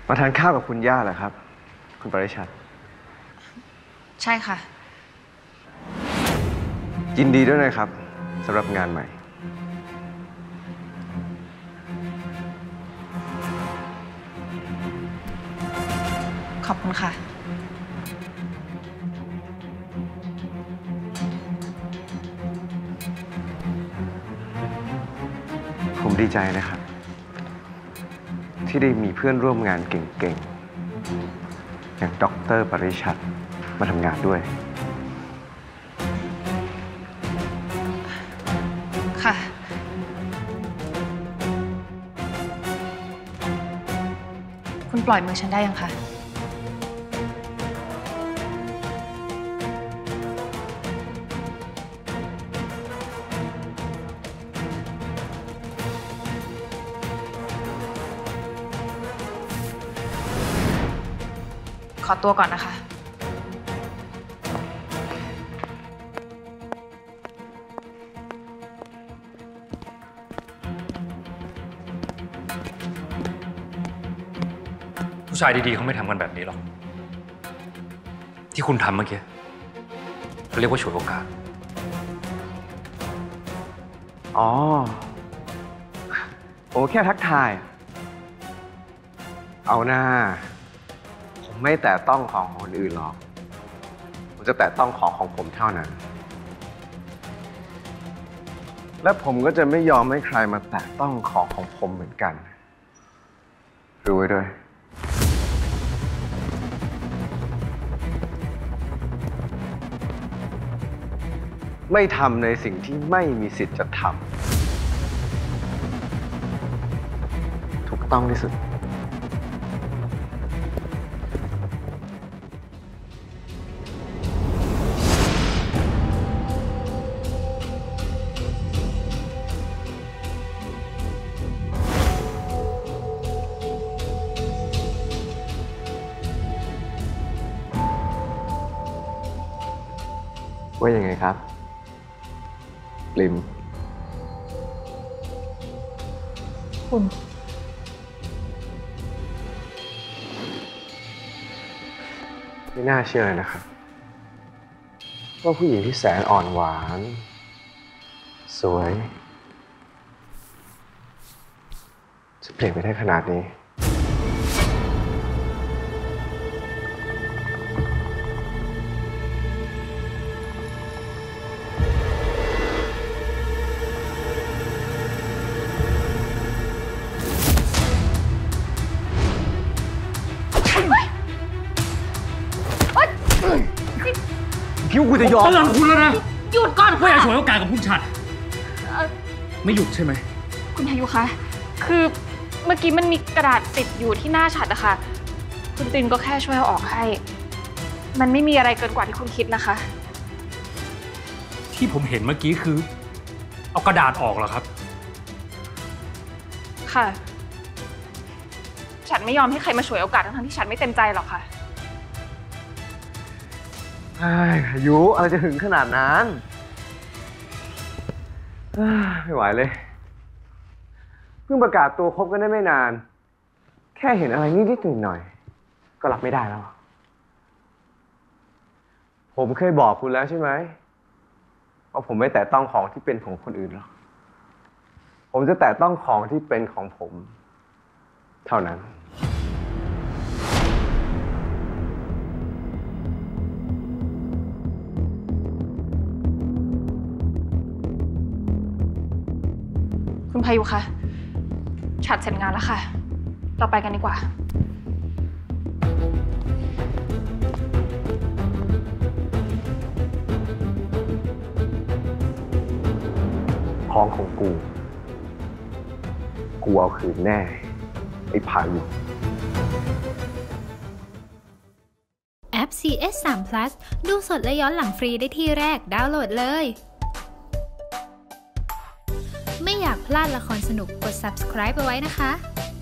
มาทานข้าวกับคุณย่าเหรอครับคุณปริชัดใช่ค่ะยินดีด้วยนะครับสำหรับงานใหม่ขอบคุณค่ะผมดีใจนะครับที่ได้มีเพื่อนร่วมงานเก่งๆอย่างดร.ปริชัดมาทำงานด้วยค่ะคุณปล่อยมือฉันได้ยังคะขอตัวก่อนนะคะผู้ชายดีๆเขาไม่ทำกันแบบนี้หรอกที่คุณทำเมื่อกี้เขาเรียกว่าฉวยโอกาสอ๋อผมแค่ทักทายเอาหน้าผมไม่แตะต้องของคนอื่นหรอกผมจะแตะต้องของผมเท่านั้นและผมก็จะไม่ยอมให้ใครมาแตะต้องของผมเหมือนกันรู้ไว้ด้วยไม่ทำในสิ่งที่ไม่มีสิทธิ์จะทำถูกต้องที่สุดว่ายังไงครับลิมคุณไม่น่าเชื่อเลยนะครับว่าผู้หญิงที่แสนอ่อนหวานสวยจะเปลี่ยนไปได้ขนาดนี้คิดว่ากูจะยอมเตือนคุณแล้วนะหยุดก่อนค่ะไม่อยากฉวยโอกาสกับคุณชัดไม่หยุดใช่ไหมคุณพายุคะคือเมื่อกี้มันมีกระดาษติดอยู่ที่หน้าฉัดอะค่ะคุณตินก็แค่ช่วยเอาออกให้มันไม่มีอะไรเกินกว่าที่คุณคิดนะคะที่ผมเห็นเมื่อกี้คือเอากระดาษออกเหรอครับค่ะฉันไม่ยอมให้ใครมาฉวยโอกาสทั้งที่ฉันไม่เต็มใจหรอกค่ะพายุอะไรจะถึงขนาดนั้นไม่ไหวเลยเพิ่งประกาศตัวคบกันได้ไม่นานแค่เห็นอะไรนิดๆหน่อยๆก็รับไม่ได้แล้วผมเคยบอกคุณแล้วใช่ไหมว่าผมไม่แตะต้องของที่เป็นของคนอื่นหรอกผมจะแตะต้องของที่เป็นของผมเท่านั้นคุณพายุคะฉัดเสร็จงานแล้วค่ะเราไปกันดีกว่าของของกูเอาคืนแน่ไอ้พายุแอป CS3 Plus ดูสดและย้อนหลังฟรีได้ที่แรกดาวน์โหลดเลยไม่อยากพลาดละครสนุกกด subscribe เอาไว้นะคะ